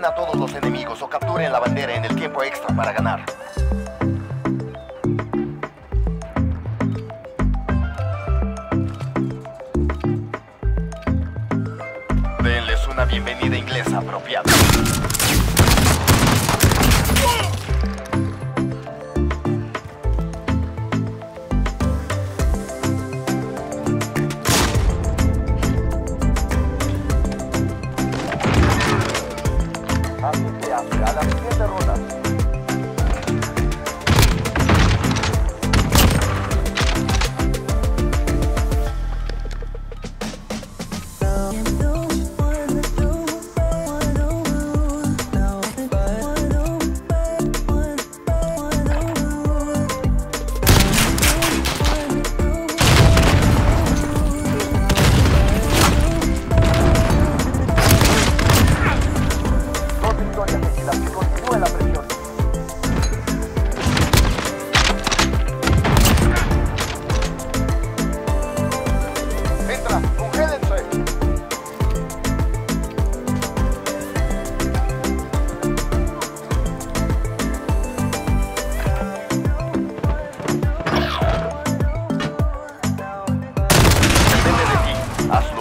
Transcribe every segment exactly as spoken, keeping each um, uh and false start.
a todos los enemigos o capturen la bandera en el tiempo extra para ganar. Denles una bienvenida inglesa apropiada. Así se hace a la siguiente ronda. Continúe la presión. Entra, congélense. Depende de ti, hazlo.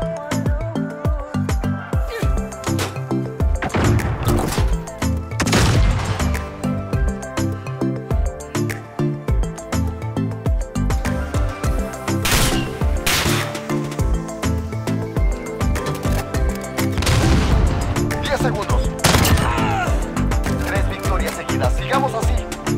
Segundos. Tres victorias seguidas. Sigamos así.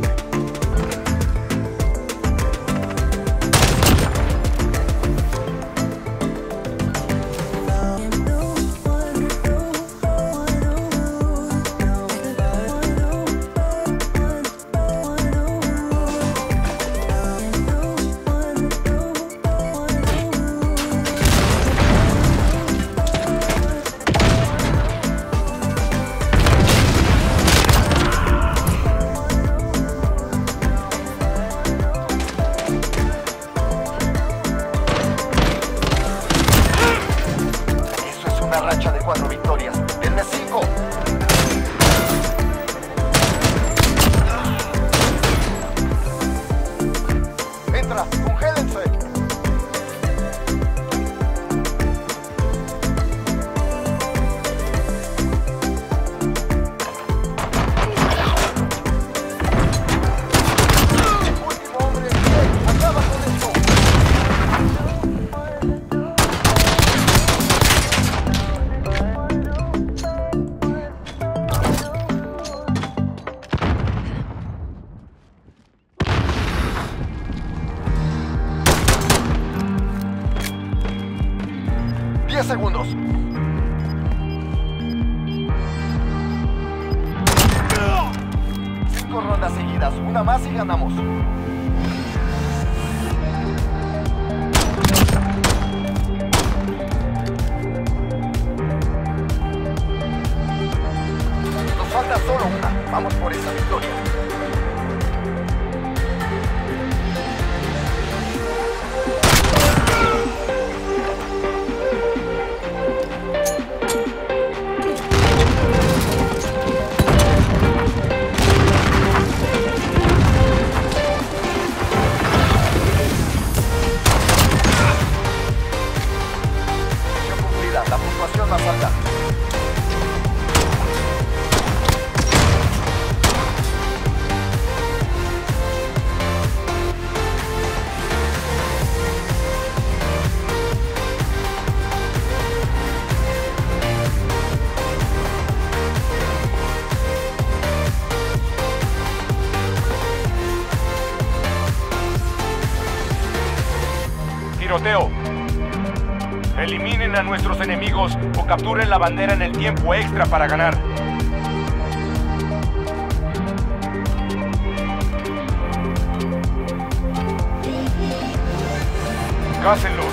Una racha de cuatro victorias. Denme cinco. Entra, congélense. Último hombre, acaba con esto. diez segundos. Cinco rondas seguidas. Una más y ganamos. Nos falta solo una. Vamos por esa victoria. La puntuación más alta. Tiroteo. Eliminen a nuestros enemigos o capturen la bandera en el tiempo extra para ganar. Cácenlos.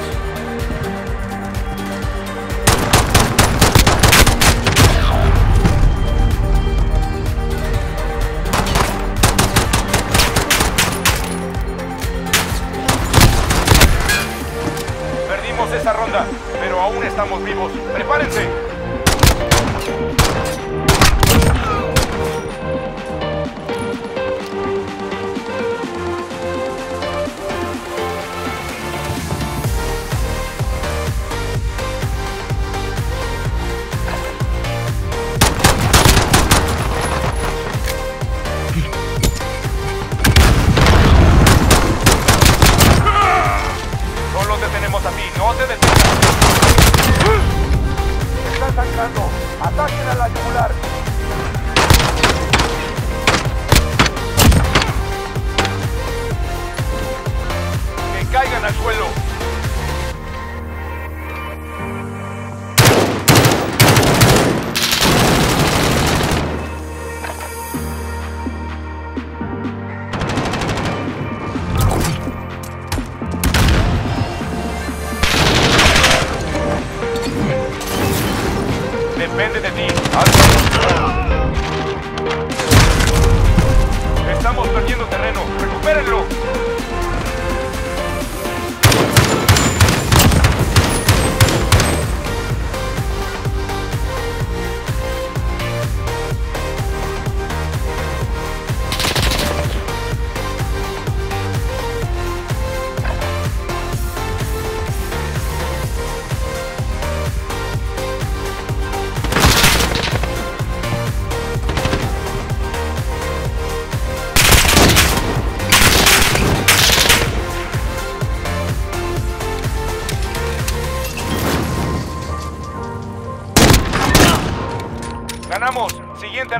Esa ronda, pero aún estamos vivos. ¡Prepárense!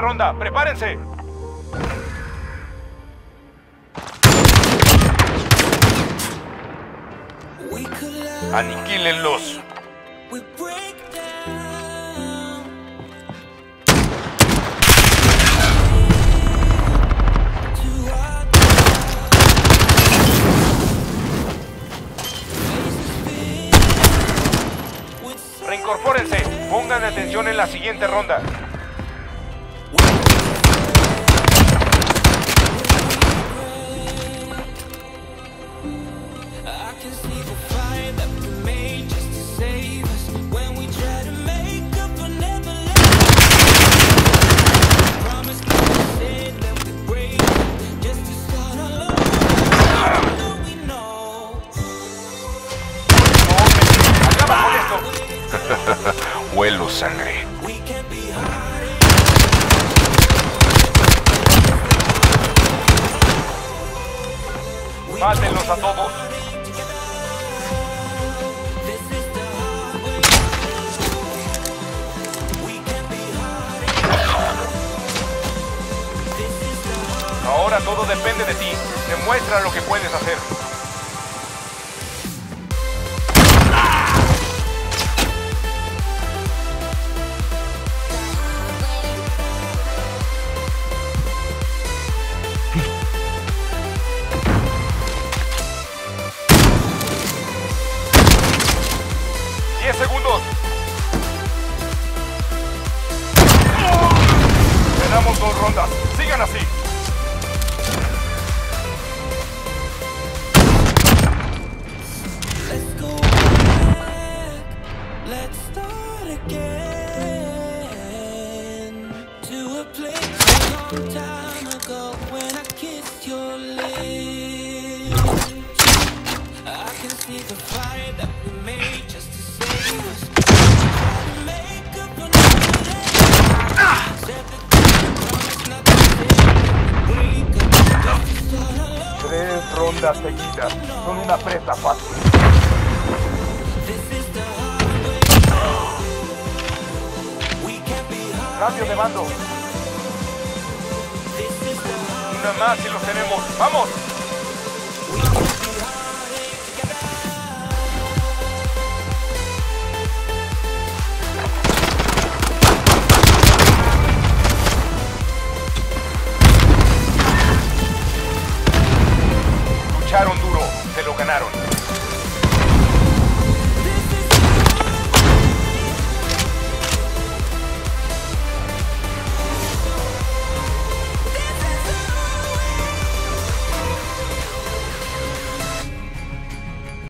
ronda. ¡Prepárense! Aniquílenlos. Reincorpórense. Pongan atención en la siguiente ronda. Huelo sangre. Mátenlos a todos. Ahora todo depende de ti. Demuestra lo que puedes hacer. diez segundos. Tenemos dos rondas. Sigan así. Let's go back. Let's start again to a place a long time ago when I kissed your lips. I can see the fire that we made just to save us. Try to make up another day. Said that we promised not to say break up. Just to start all over. Tres rondas seguidas. Son una presa fácil. This is the hard way. We can't be hard. Cambio de mando. This is the hard Una más y los tenemos. ¡Vamos!